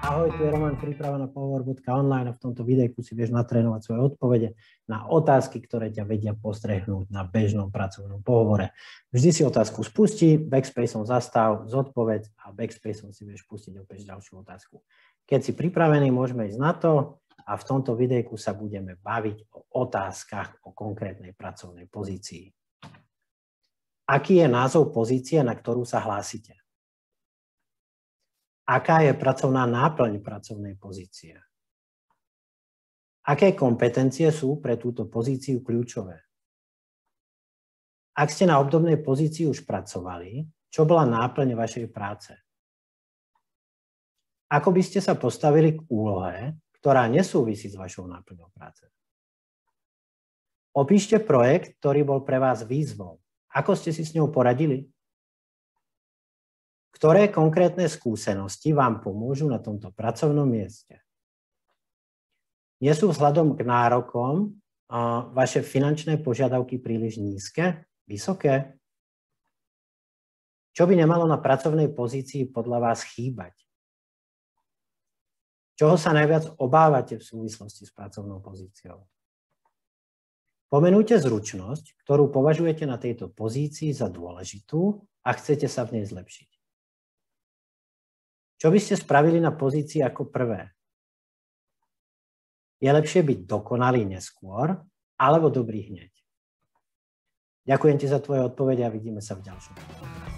Ahoj, tu je Roman, príprava na pohovor.online a v tomto videjku si vieš natrénovať svoje odpovede na otázky, ktoré ťa vedia postrehnúť na bežnom pracovnom pohovore. Vždy si otázku spustí, backspaceom zastav, zodpoveď a backspaceom si vieš pustiť opäť ďalšiu otázku. Keď si pripravený, môžeme ísť na to a v tomto videjku sa budeme baviť o otázkach o konkrétnej pracovnej pozícii. Aký je názov pozície, na ktorú sa hlásite? Aká je pracovná náplň pracovnej pozície? Aké kompetencie sú pre túto pozíciu kľúčové? Ak ste na obdobnej pozícii už pracovali, čo bola náplň vašej práce? Ako by ste sa postavili k úlohe, ktorá nesúvisí s vašou náplňou práce? Opíšte projekt, ktorý bol pre vás výzvou. Ako ste si s ňou poradili? Ktoré konkrétne skúsenosti vám pomôžu na tomto pracovnom mieste? Nie sú vzhľadom k nárokom vaše finančné požiadavky príliš nízke, vysoké? Čo by nemalo na pracovnej pozícii podľa vás chýbať? Čoho sa najviac obávate v súvislosti s pracovnou pozíciou? Pomenujte zručnosť, ktorú považujete na tejto pozícii za dôležitú a chcete sa v nej zlepšiť. Čo by ste spravili na pozícii ako prvé? Je lepšie byť dokonalý neskôr, alebo dobrý hneď? Ďakujem ti za tvoje odpovede a vidíme sa v ďalšom.